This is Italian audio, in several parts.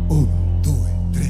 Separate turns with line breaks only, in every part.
1, 2, 3.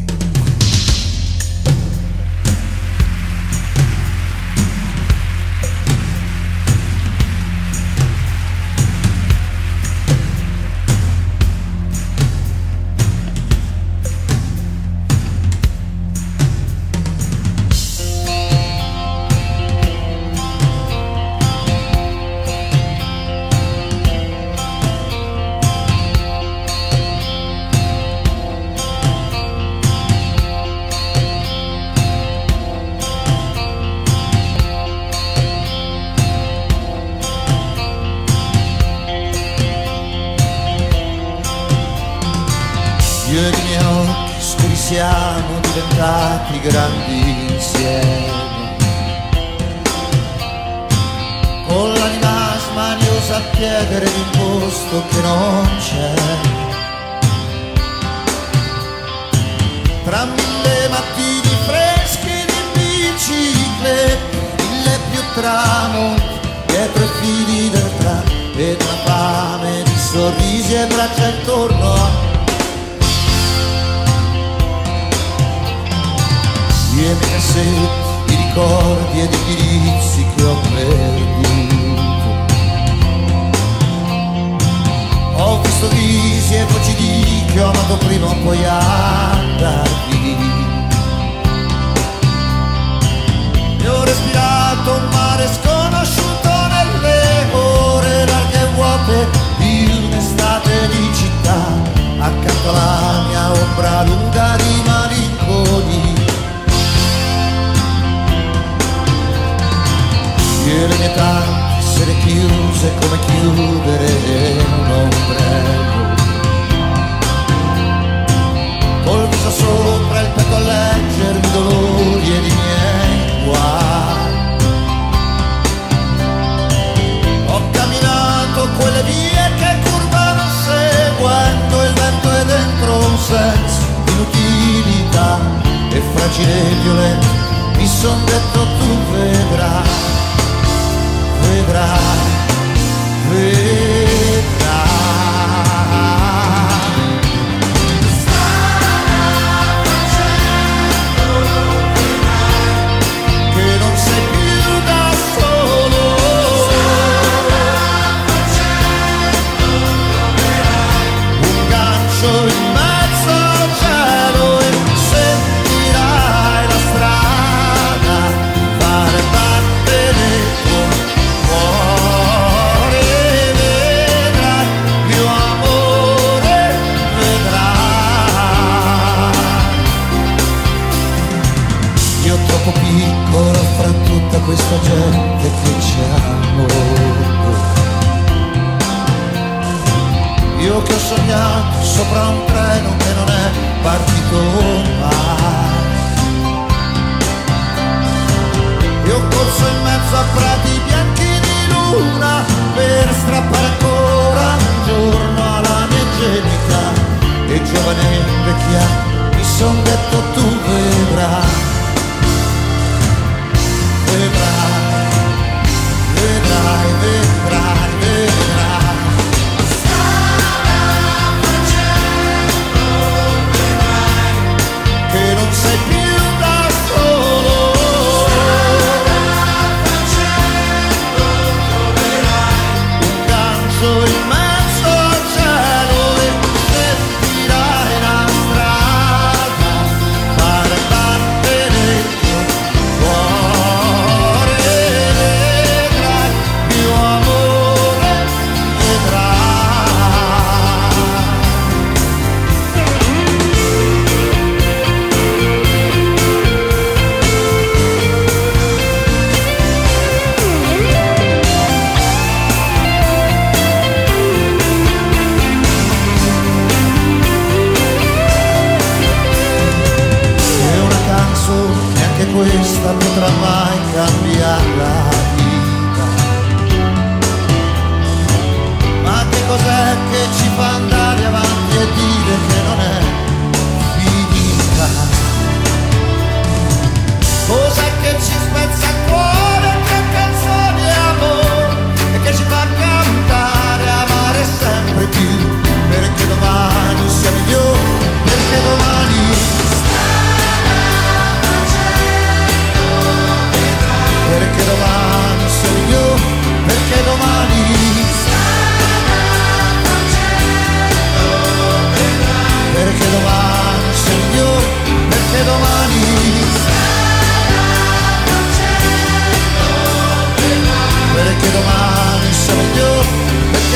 Io ed i miei occhi scuri siamo diventati grandi insieme, con l'anima smaniosa a chiedere di un posto che non c'è. Tra mille mattini freschi di biciclette, mille più tramonti dietro i fili del tram, ed una fame di sorrisi e braccia intorno a i miei cassetti, i ricordi ed i indirizzi che ho perduto. Ho visto visi e voci di chi ho amato prima o poi andar via. E ho respirato un mare sconosciuto nelle ore larghe e vuote di un'estate di città, accanto alla mia ombra lunga di malinconia. E le mie tante sere chiuse come chiudere un ombrello, col viso sopra il petto a leggermi dolori ed i miei guai. Ho camminato quelle vie che curvano seguendo il vento e dentro un senso di inutilità e fragile e violento mi son detto tu vedrai. Vedrai, vedrai. Strada facendo vedrai che non sei più da solo. Strada facendo troverai un gancio in mezzo al cielo e sentirai la strada fare battere con piccolo fra tutta questa gente che ci amo. Io che ho sognato sopra un treno che non è partito mai. Io ho corso in mezzo a prati bianchi di luna per strappare ancora un giorno alla mia ingenuità, e giovane e invecchiato mi son detto tu vedrai. Vedrai, vedrai, vedrai, vedrai. Strada facendo vedrai che non sei più da solo. Strada facendo troverai un gancio in mezzo al cielo e sentirai la strada fare battere il tuo cuore.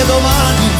domani